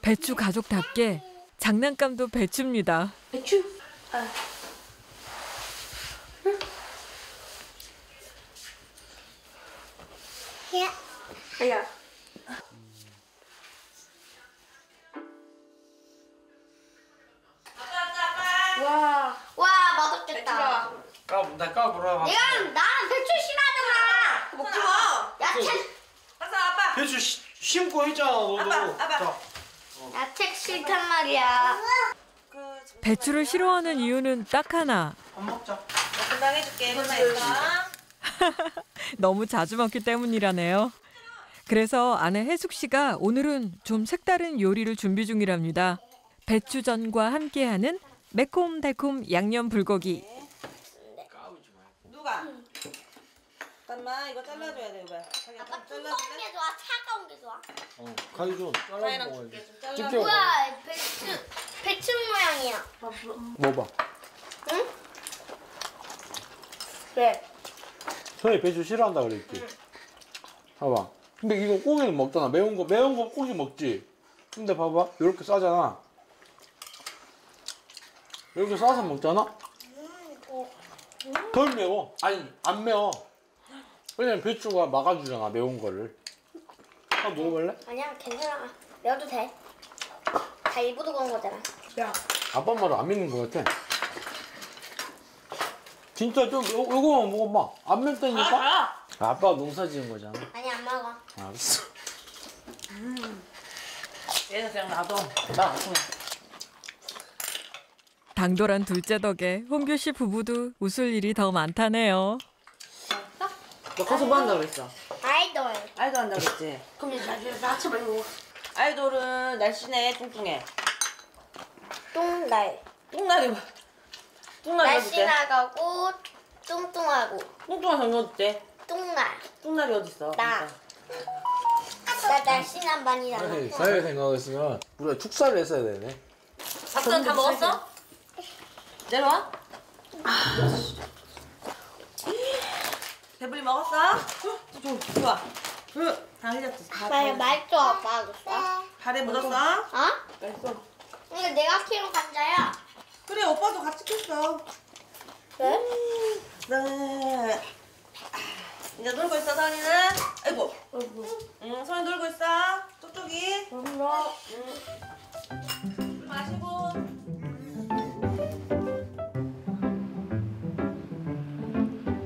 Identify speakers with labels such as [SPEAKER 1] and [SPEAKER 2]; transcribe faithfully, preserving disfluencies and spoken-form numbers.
[SPEAKER 1] 배추 가족답게 장난감도 배추입니다.
[SPEAKER 2] 배추? 아. 응? 야. 야. 와. 와, 맛없겠다.
[SPEAKER 3] 까, 나 까불어.
[SPEAKER 2] 내가 나는 배추 싫어하잖아.
[SPEAKER 4] 먹지 마.
[SPEAKER 2] 야채.
[SPEAKER 4] 아빠 아빠.
[SPEAKER 3] 배추 시, 심고 했잖아 너도.
[SPEAKER 4] 아빠, 아빠.
[SPEAKER 3] 자.
[SPEAKER 2] 야채 싫단 말이야.
[SPEAKER 1] 배추를 싫어하는 이유는 딱 하나.
[SPEAKER 3] 밥 먹자.
[SPEAKER 4] 금방 해줄게. 금방 했어.
[SPEAKER 1] 너무 자주 먹기 때문이라네요. 그래서 아내 혜숙 씨가 오늘은 좀 색다른 요리를 준비 중이랍니다. 배추전과 함께하는 매콤달콤 양념 불고기.
[SPEAKER 4] 누가? 잠깐만 이거 잘라줘야 돼 이거.
[SPEAKER 2] 아빠 뜨거운 게 좋아? 차가운 게 좋아?
[SPEAKER 3] 어, 가위 좀 잘라
[SPEAKER 4] 사이랑
[SPEAKER 3] 먹어야지.
[SPEAKER 4] 줄게 좀 잘라.
[SPEAKER 3] 집게
[SPEAKER 2] 뭐야, 배추. 배추 모양이야.
[SPEAKER 3] 먹어봐.
[SPEAKER 2] 응? 왜?
[SPEAKER 3] 형이 배추 싫어한다 그랬지. 봐봐. 근데 이거 고기는 먹잖아. 매운 거 매운 거 고기 먹지. 근데 봐봐 이렇게 싸잖아. 이렇게 싸서 먹잖아. 덜 매워. 아니 안 매워. 왜냐면 배추가 막아주잖아 매운 거를. 한번 먹어볼래?
[SPEAKER 2] 아니야, 괜찮아. 매워도 돼. 다 일부러 그런 거잖아. 야.
[SPEAKER 3] 아빠 말을 안 믿는 거 같아. 진짜 좀 요, 요거만 먹어봐. 안 맵다니까? 아빠가 농사 지은 거잖아.
[SPEAKER 2] 아니, 안 먹어.
[SPEAKER 3] 알았어.
[SPEAKER 4] 얘는 그냥 놔둬. 나 안 통해.
[SPEAKER 1] 당돌한 둘째 덕에 홍규 씨 부부도 웃을 일이 더 많다네요.
[SPEAKER 4] 너 가서 뭐 한다고 그랬어?
[SPEAKER 2] 아이돌.
[SPEAKER 4] 아이돌 한다고 그랬지?
[SPEAKER 2] 그럼 이제 나중에 나치 말고.
[SPEAKER 4] 아이돌은 날씬해 뚱뚱해.
[SPEAKER 2] 똥날.
[SPEAKER 4] 뚱날이 뭐? 뚱날이 어딨대?
[SPEAKER 2] 날씬하고 뚱뚱하고.
[SPEAKER 4] 뚱뚱한 정이 어딨대?
[SPEAKER 2] 뚱날.
[SPEAKER 4] 뚱날이 어딨어?
[SPEAKER 2] 나. 나 날씬한 반이잖아.
[SPEAKER 3] 아니, 사회 생각했으면 우리가 축사를 했어야 되네.
[SPEAKER 4] 밥전 다 먹었어? 내려와. 배불리 먹었어? 좀 좋아. 응. 다 흘렸지. 다
[SPEAKER 2] 말,
[SPEAKER 4] 흘렸어.
[SPEAKER 2] 말도 아빠 하겠어?
[SPEAKER 4] 발에 묻었어?
[SPEAKER 2] 어?
[SPEAKER 4] 맛있어.
[SPEAKER 2] 이거 내가 키운 감자야.
[SPEAKER 4] 그래 오빠도 같이 켰어.
[SPEAKER 2] 왜?
[SPEAKER 4] 네. 이제 놀고 있어 선이는. 아이고. 응 선이 놀고 있어. 쪽쪽이.
[SPEAKER 2] 몰라.
[SPEAKER 4] 응.